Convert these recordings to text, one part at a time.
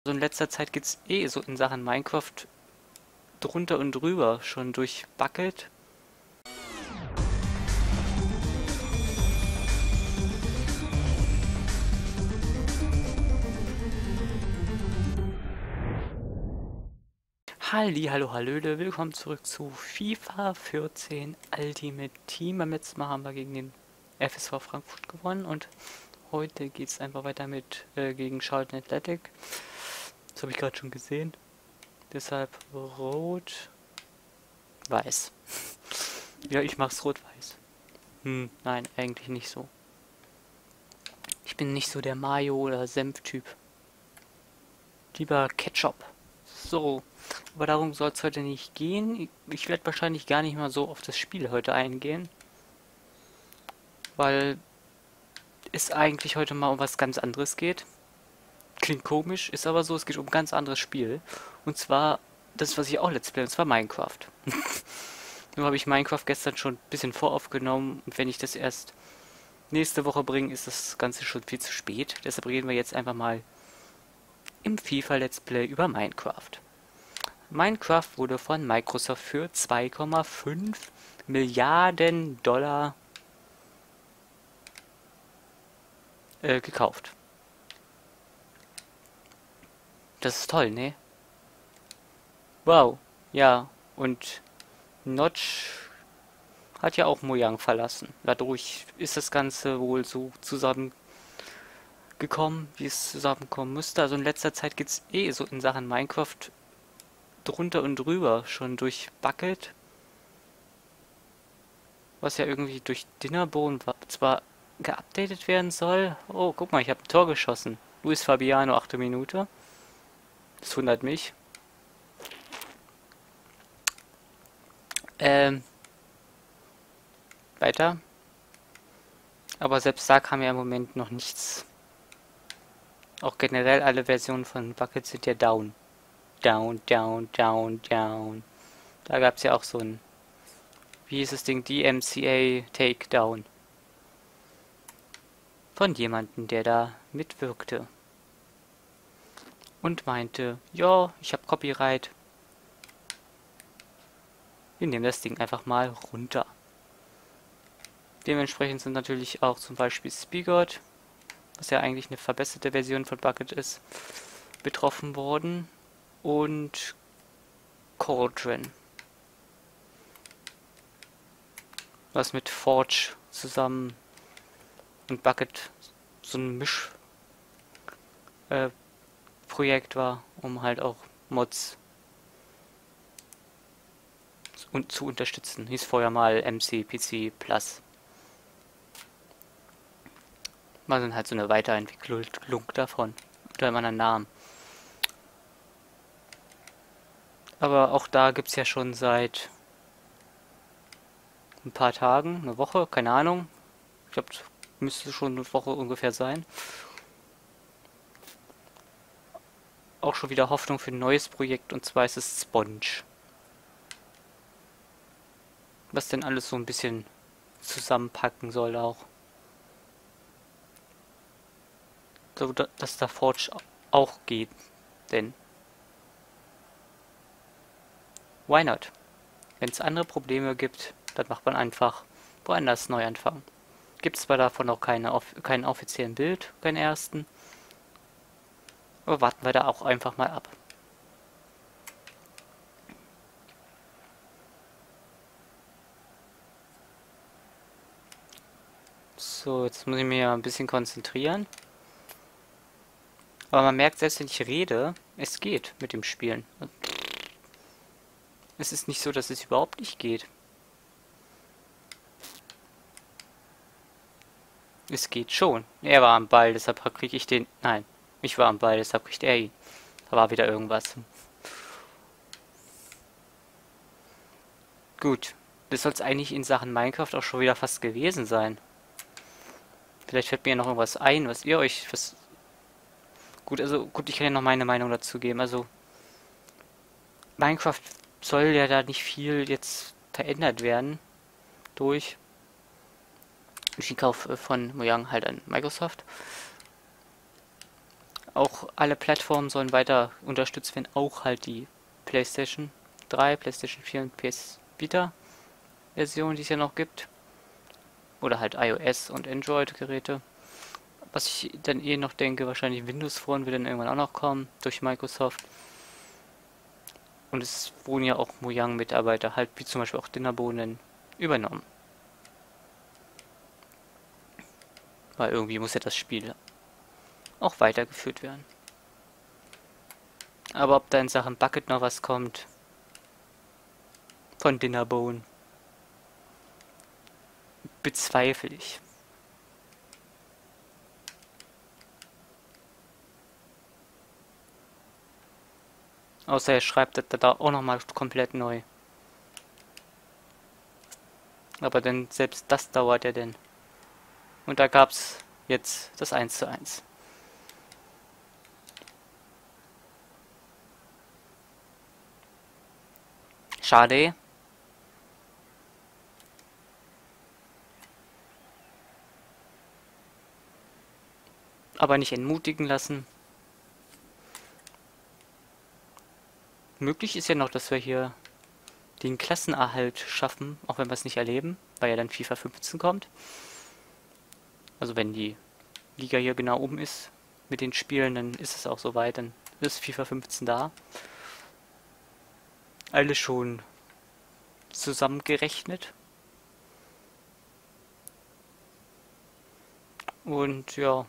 So in letzter Zeit geht's eh so in Sachen Minecraft drunter und drüber, schon durchbackelt. Hallo, hallöle, willkommen zurück zu FIFA 14 Ultimate Team. Beim letzten Mal haben wir gegen den FSV Frankfurt gewonnen und heute geht's einfach weiter mit gegen Charlton Athletic. Das habe ich gerade schon gesehen. Deshalb rot, weiß. Ja, ich mach's rot-weiß. Nein, eigentlich nicht so. Ich bin nicht so der Mayo- oder Senf-Typ. Lieber Ketchup. So, aber darum soll es heute nicht gehen. Ich werde wahrscheinlich gar nicht mal so auf das Spiel heute eingehen, weil es eigentlich heute mal um was ganz anderes geht. Klingt komisch, ist aber so, es geht um ein ganz anderes Spiel. Und zwar das, was ich auch Let's Play, und zwar Minecraft. Nur habe ich Minecraft gestern schon ein bisschen voraufgenommen und wenn ich das erst nächste Woche bringe, ist das Ganze schon viel zu spät. Deshalb reden wir jetzt einfach mal im FIFA Let's Play über Minecraft. Minecraft wurde von Microsoft für 2,5 Milliarden Dollar gekauft. Das ist toll, ne? Wow. Ja, und Notch hat ja auch Mojang verlassen. Dadurch ist das Ganze wohl so zusammengekommen, wie es zusammenkommen müsste. Also in letzter Zeit geht es eh so in Sachen Minecraft drunter und drüber, schon durchbackelt. Was ja irgendwie durch Dinnerbone zwar geupdatet werden soll. Oh, guck mal, ich habe ein Tor geschossen. Luis Fabiano, 8. Minute. Das wundert mich. Ähm, weiter. Aber selbst da kam ja im Moment noch nichts. Auch generell alle Versionen von Bucket sind ja down. Down, down, down, down. Da gab es ja auch so ein, wie hieß das Ding, DMCA Takedown. Von jemandem, der da mitwirkte. Und meinte, ja, ich habe Copyright. Wir nehmen das Ding einfach mal runter. Dementsprechend sind natürlich auch zum Beispiel Spigot, was ja eigentlich eine verbesserte Version von Bucket ist, betroffen worden. Und Cauldron, was mit Forge zusammen und Bucket so ein Mischprojekt war, um halt auch Mods zu unterstützen. Hieß vorher mal MCPC Plus. War dann halt so eine Weiterentwicklung davon. Unter einem anderen Namen. Aber auch da gibt es ja schon seit ein paar Tagen, eine Woche, keine Ahnung. Ich glaube, müsste schon eine Woche ungefähr sein. Auch schon wieder Hoffnung für ein neues Projekt, und zwar ist es Sponge. Was denn alles so ein bisschen zusammenpacken soll auch. So, dass da Forge auch geht. Denn, why not? Wenn es andere Probleme gibt, dann macht man einfach woanders neu anfangen. Gibt zwar davon noch keinen offiziellen Bild, keinen ersten, aber warten wir da auch einfach mal ab. So, jetzt muss ich mich ja ein bisschen konzentrieren. Aber man merkt, selbst wenn ich rede, es geht mit dem Spielen. Es ist nicht so, dass es überhaupt nicht geht. Es geht schon. Er war am Ball, deshalb kriege ich den. Nein, ich war am Ball, deshalb kriegt er ihn. Da war wieder irgendwas. Gut. Das soll es eigentlich in Sachen Minecraft auch schon wieder fast gewesen sein. Vielleicht fällt mir ja noch irgendwas ein, was ihr euch. Gut, ich kann ja noch meine Meinung dazu geben. Also, Minecraft soll ja da nicht viel jetzt verändert werden durch den Kauf von Mojang halt an Microsoft. Auch alle Plattformen sollen weiter unterstützt werden, auch halt die PlayStation 3, PlayStation 4 und PS Vita Version, die es ja noch gibt. Oder halt iOS und Android-Geräte. Was ich dann eh noch denke, wahrscheinlich Windows Phone wird dann irgendwann auch noch kommen durch Microsoft. Und es wurden ja auch Mojang-Mitarbeiter, halt wie zum Beispiel auch Dinnerbohnen, übernommen. Weil irgendwie muss ja das Spiel auch weitergeführt werden. Aber ob da in Sachen Bucket noch was kommt von Dinnerbone, bezweifle ich. Außer er schreibt das da auch nochmal komplett neu. Aber dann selbst das dauert ja denn. Und da gab's jetzt das 1:1. Schade. Aber nicht entmutigen lassen. Möglich ist ja noch, dass wir hier den Klassenerhalt schaffen, auch wenn wir es nicht erleben, weil ja dann FIFA 15 kommt. Also wenn die Liga hier genau oben ist mit den Spielen, dann ist es auch soweit, dann ist FIFA 15 da. Alles schon zusammengerechnet. Und ja,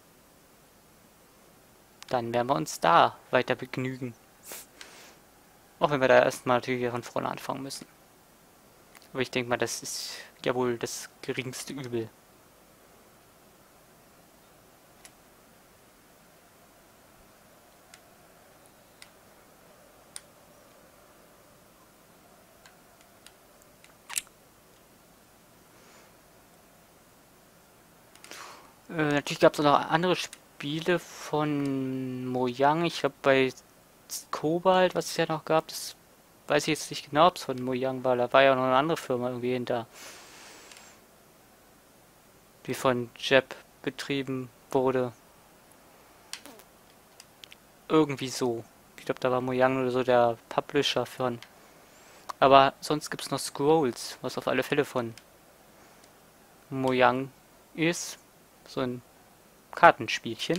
dann werden wir uns da weiter begnügen. Auch wenn wir da erstmal natürlich von vorne anfangen müssen. Aber ich denke mal, das ist ja wohl das geringste Übel. Natürlich gab es auch noch andere Spiele von Mojang. Ich glaube bei Cobalt, was es ja noch gab, das weiß ich jetzt nicht genau, ob es von Mojang war. Da war ja noch eine andere Firma irgendwie hinter, die von Jeb betrieben wurde. Irgendwie so. Ich glaube, da war Mojang oder so der Publisher von. Aber sonst gibt es noch Scrolls, was auf alle Fälle von Mojang ist. So ein Kartenspielchen.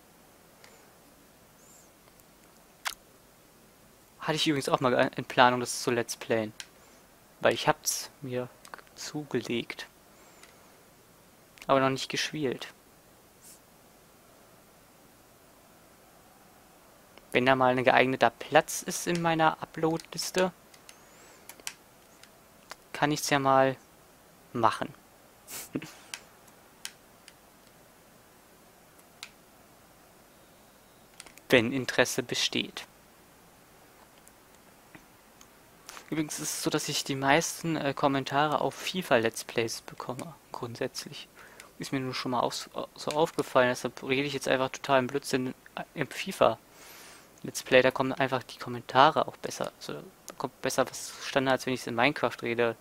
Hatte ich übrigens auch mal in Planung, das zu Let's Playen. Weil ich hab's mir zugelegt. Aber noch nicht gespielt. Wenn da mal ein geeigneter Platz ist in meiner Upload-Liste, kann ich's ja mal machen. Wenn Interesse besteht. Übrigens ist es so, dass ich die meisten Kommentare auf FIFA Let's Plays bekomme, grundsätzlich. Ist mir nur schon mal so aufgefallen, deshalb rede ich jetzt einfach total im Blödsinn im FIFA Let's Play, da kommen einfach die Kommentare auch besser. Also da kommt besser was zustande, als wenn ich es in Minecraft rede.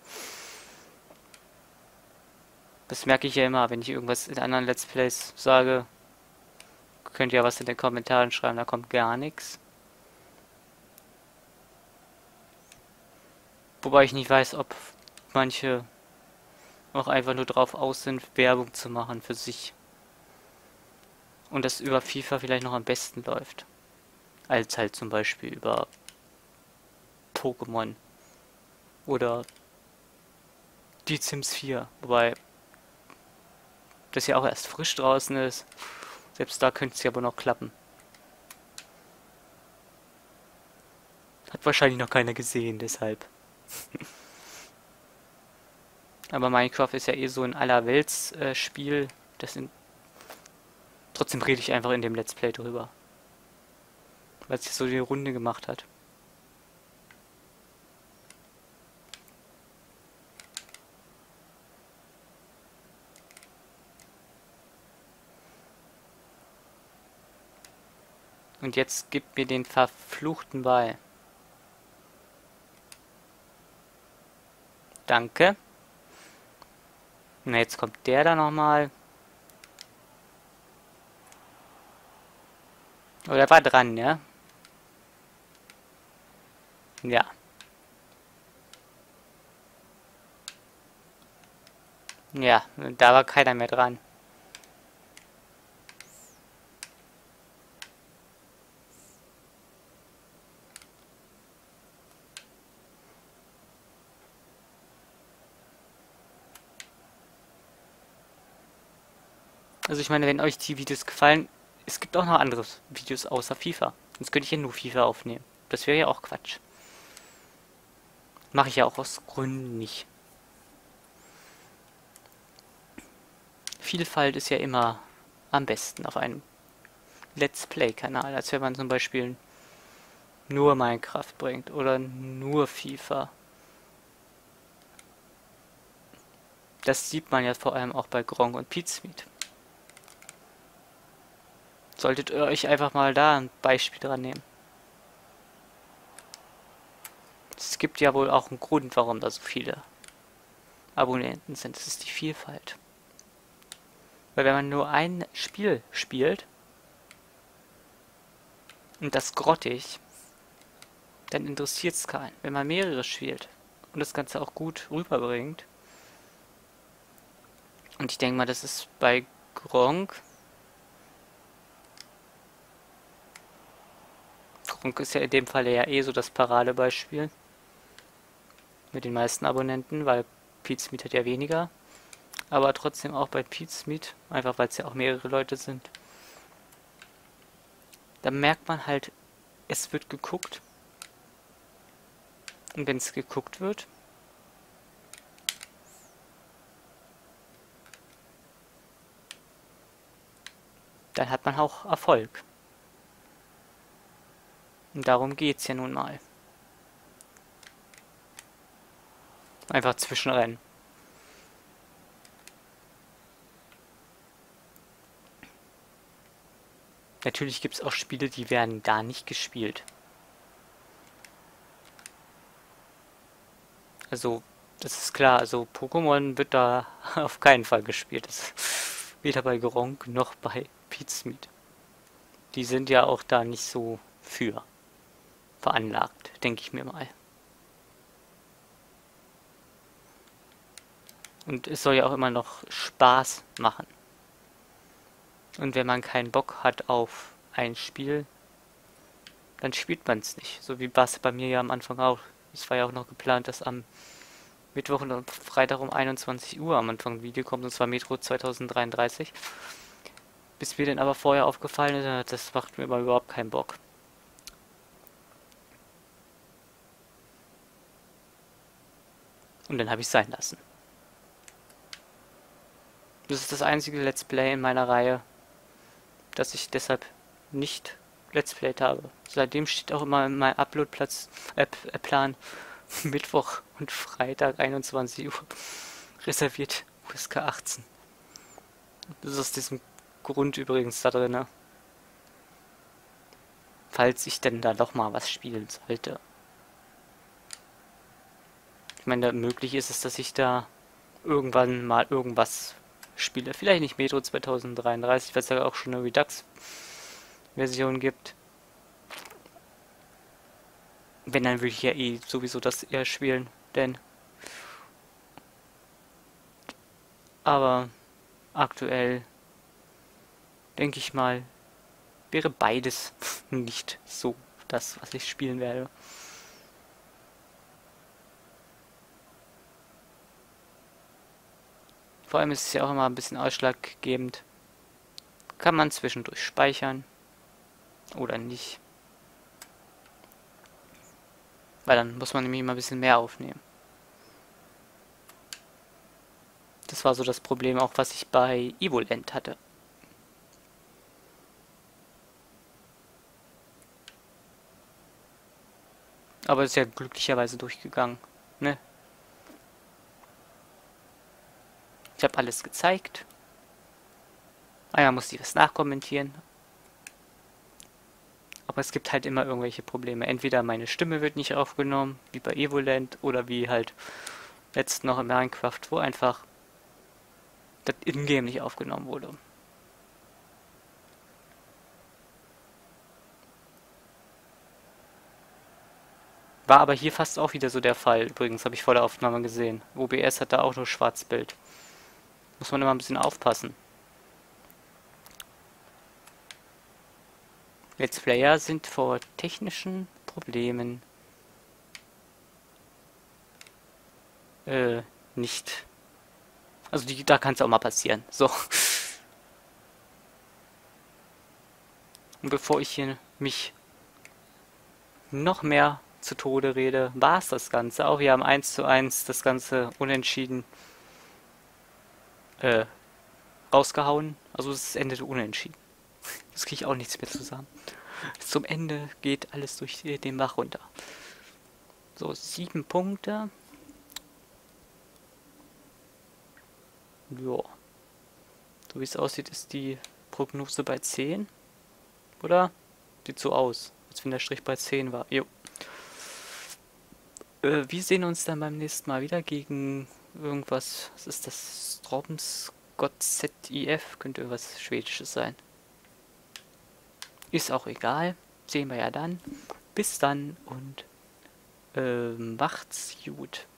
Das merke ich ja immer, wenn ich irgendwas in anderen Let's Plays sage, könnt ihr ja was in den Kommentaren schreiben, da kommt gar nichts. Wobei ich nicht weiß, ob manche auch einfach nur drauf aus sind, Werbung zu machen für sich. Und das über FIFA vielleicht noch am besten läuft. Als halt zum Beispiel über Pokémon oder die Sims 4. Wobei das ja auch erst frisch draußen ist. Selbst da könnte es ja wohl noch klappen. Hat wahrscheinlich noch keiner gesehen, deshalb. Aber Minecraft ist ja eh so ein Allerwelts-Spiel. Trotzdem rede ich einfach in dem Let's Play drüber. Weil es so die Runde gemacht hat. Und jetzt gib mir den verfluchten Ball. Danke. Na, jetzt kommt der da nochmal. Oder war dran, ja? Ja. Ja, da war keiner mehr dran. Also ich meine, wenn euch die Videos gefallen, es gibt auch noch andere Videos außer FIFA. Sonst könnte ich ja nur FIFA aufnehmen. Das wäre ja auch Quatsch. Mache ich ja auch aus Gründen nicht. Vielfalt ist ja immer am besten auf einem Let's Play-Kanal, als wenn man zum Beispiel nur Minecraft bringt oder nur FIFA. Das sieht man ja vor allem auch bei Gronkh und Pizmeet. Solltet ihr euch einfach mal da ein Beispiel dran nehmen. Es gibt ja wohl auch einen Grund, warum da so viele Abonnenten sind. Das ist die Vielfalt. Weil wenn man nur ein Spiel spielt und das grottig, dann interessiert es keinen. Wenn man mehrere spielt und das Ganze auch gut rüberbringt. Und ich denke mal, das ist bei Gronkh. Gronkh ist ja in dem Fall ja eh so das Paradebeispiel. Mit den meisten Abonnenten, weil Pizmeet hat ja weniger. Aber trotzdem auch bei Pizmeet, einfach weil es ja auch mehrere Leute sind. Da merkt man halt, es wird geguckt. Und wenn es geguckt wird, dann hat man auch Erfolg. Und darum geht's ja nun mal. Einfach zwischenrennen. Natürlich gibt es auch Spiele, die werden gar nicht gespielt. Also, das ist klar, also Pokémon wird da auf keinen Fall gespielt. Das weder bei Gronkh noch bei Pizmeet. Die sind ja auch da nicht so für veranlagt, denke ich mir mal. Und es soll ja auch immer noch Spaß machen. Und wenn man keinen Bock hat auf ein Spiel, dann spielt man es nicht. So wie war es bei mir ja am Anfang auch. Es war ja auch noch geplant, dass am Mittwoch und Freitag um 21 Uhr am Anfang ein Video kommt, und zwar Metro 2033. Bis mir dann aber vorher aufgefallen ist, das macht mir aber überhaupt keinen Bock. Und dann habe ich es sein lassen. Das ist das einzige Let's Play in meiner Reihe, das ich deshalb nicht Let's Played habe. Seitdem steht auch immer in meinem Upload-Plan Mittwoch und Freitag 21 Uhr reserviert USK 18. Das ist aus diesem Grund übrigens da drin, falls ich denn da doch mal was spielen sollte. Ich meine, möglich ist es, dass ich da irgendwann mal irgendwas spiele. Vielleicht nicht Metro 2033, weil es ja auch schon eine Redux-Version gibt. Wenn, dann würde ich ja eh sowieso das eher spielen, denn. Aber aktuell denke ich mal, wäre beides nicht so das, was ich spielen werde. Vor allem ist es ja auch immer ein bisschen ausschlaggebend. Kann man zwischendurch speichern oder nicht? Weil dann muss man nämlich immer ein bisschen mehr aufnehmen. Das war so das Problem auch, was ich bei Evoland hatte. Aber es ist ja glücklicherweise durchgegangen, ne? Ich habe alles gezeigt. Einmal musste ich was nachkommentieren. Aber es gibt halt immer irgendwelche Probleme. Entweder meine Stimme wird nicht aufgenommen, wie bei Evoland, oder wie halt letzt noch in Minecraft, wo einfach das Ingame nicht aufgenommen wurde. War aber hier fast auch wieder so der Fall. Übrigens, habe ich vor der Aufnahme gesehen. OBS hat da auch nur Schwarzbild. Muss man immer ein bisschen aufpassen. Let's Player sind vor technischen Problemen nicht. Also da kann es auch mal passieren. So. Und bevor ich hier mich noch mehr zu Tode rede, war es das Ganze. Auch wir haben 1:1 das Ganze unentschieden äh, rausgehauen. Also es endete unentschieden. Das kriege ich auch nichts mehr zusammen. Zum Ende geht alles durch den Bach runter. So, 7 Punkte. Ja. So wie es aussieht, ist die Prognose bei 10. Oder? Sieht so aus, als wenn der Strich bei 10 war. Jo. Wir sehen uns dann beim nächsten Mal wieder gegen irgendwas. Was ist das? Stromsgott ZIF. Könnte irgendwas Schwedisches sein. Ist auch egal. Sehen wir ja dann. Bis dann und macht's gut.